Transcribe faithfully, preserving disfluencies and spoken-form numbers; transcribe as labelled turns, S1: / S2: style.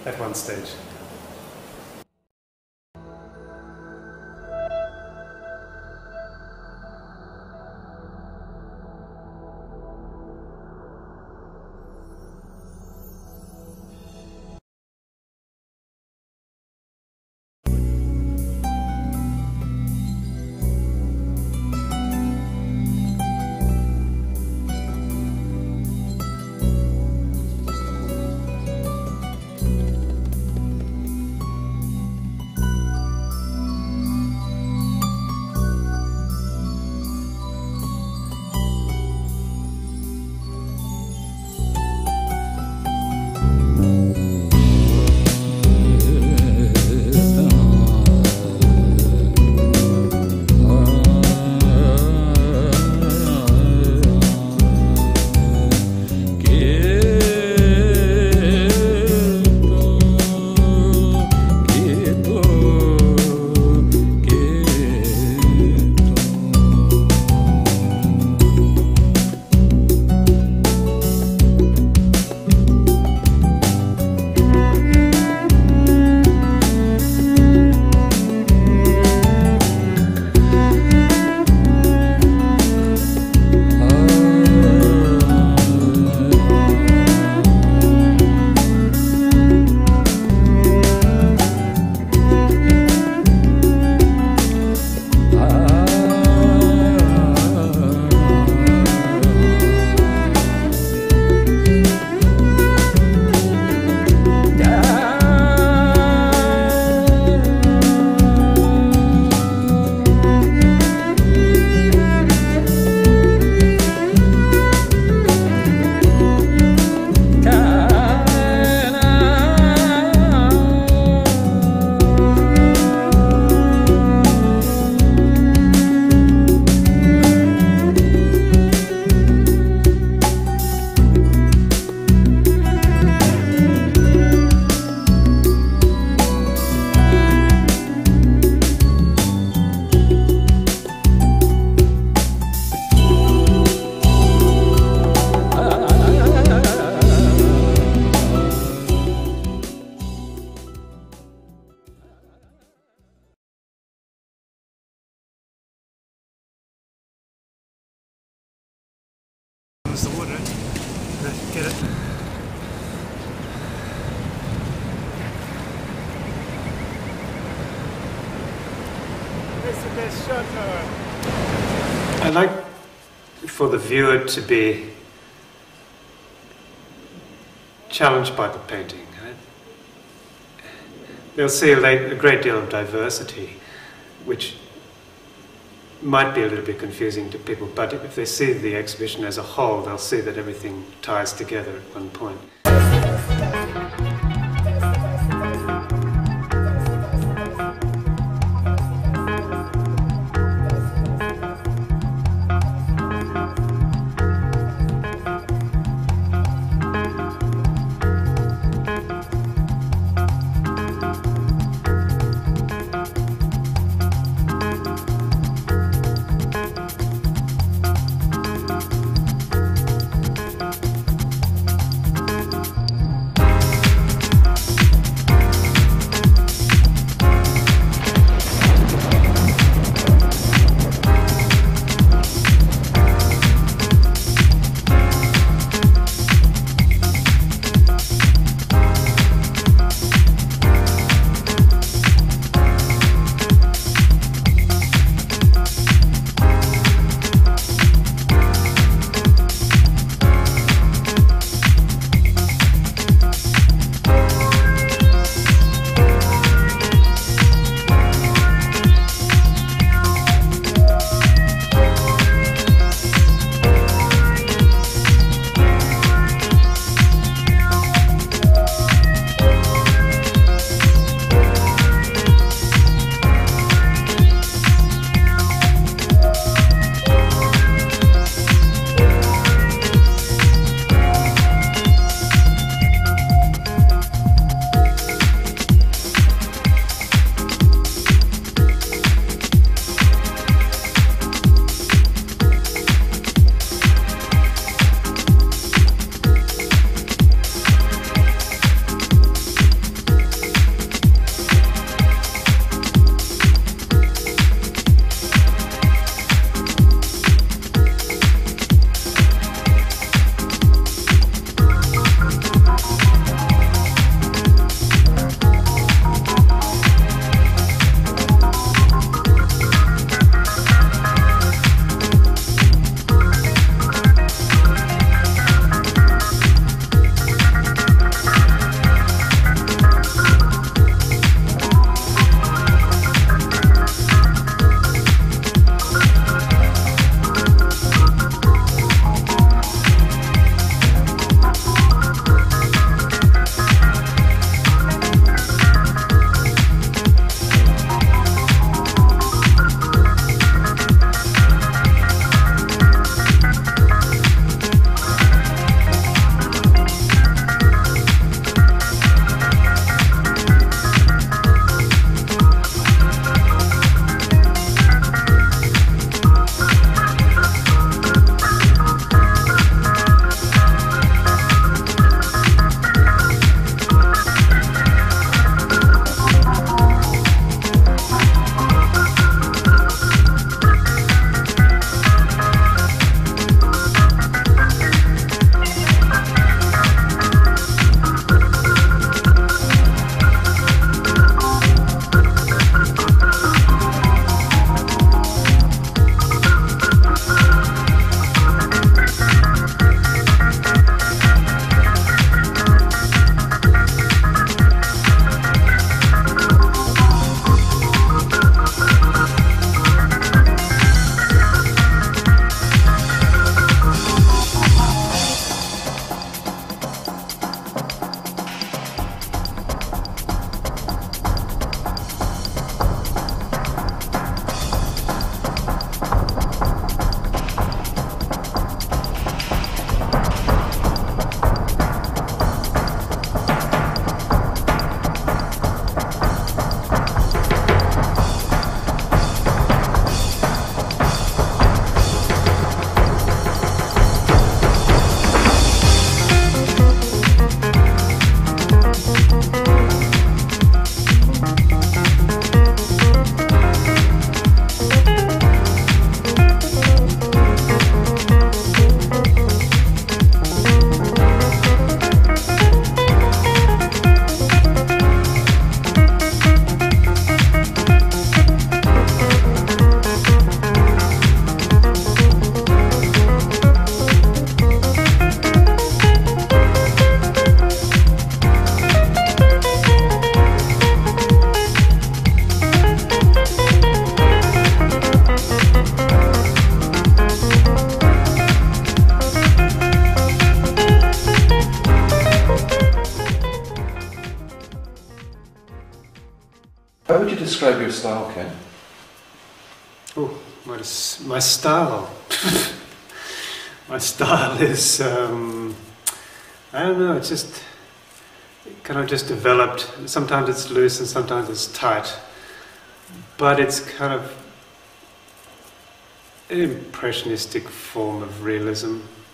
S1: at one stage. The water. Get it. This is the best shot. I like for the viewer to be challenged by the painting. They'll see a, late, a great deal of diversity, which might be a little bit confusing to people, but if they see the exhibition as a whole, they'll see that everything ties together at one point.
S2: style, Ken?
S1: Oh, what is my style? My style is, um, I don't know, it's just kind of just developed. Sometimes it's loose and sometimes it's tight. But it's kind of an impressionistic form of realism.